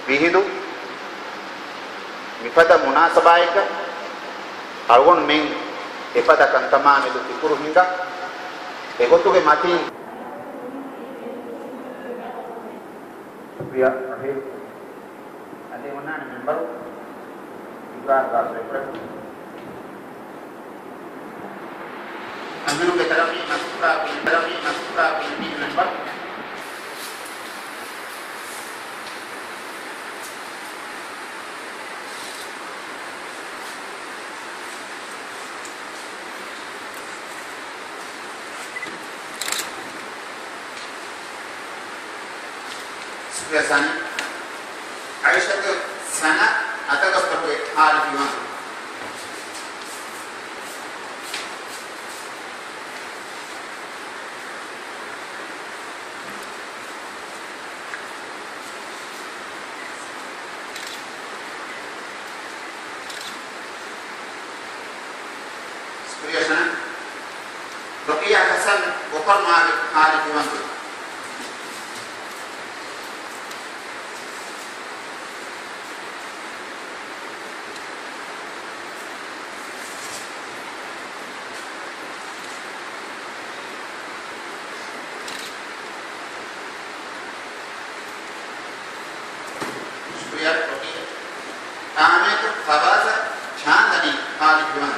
විහිදු විපද මුනාසබායක අරගොන් මෙන් එපද කන්තමානෙ දුකුරු හින්දා එගොතුගේ මතින් प्रिया रहे अदे वना मेंबर इब्राहिम राष्ट्र अमीनों के तरफ नसुरा की member sana Aisyah ke sana atau ke pergi hal gimana seperti sana Ruqayyah Hasan bukan malik hal gimana Ahmed Fabaza Chandani Khalid Diwan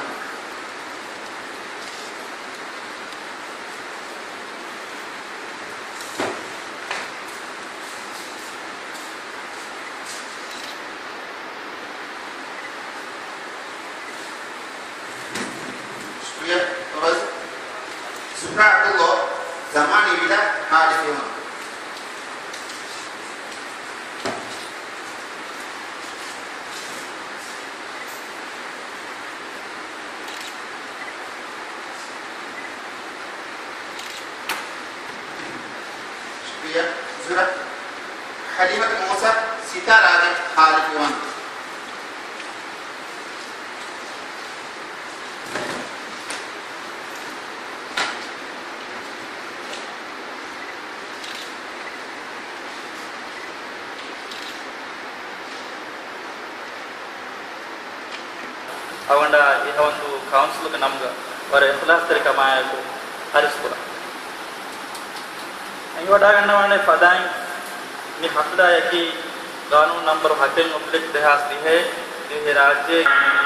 Syukriya Fabaza Supra Abdullah Zamani Vida Khalid Diwan Zurat Halimat Musa Sita Raja Khalid Diwan awanda ihawandu council ke namga wara ikhlas tarika maya ko harispura අයි වඩා ගන්නවානේ පදායින් මේ හතදා යකි ගානු නම්බර 7 ඔබ්ලික් 2030 राज्य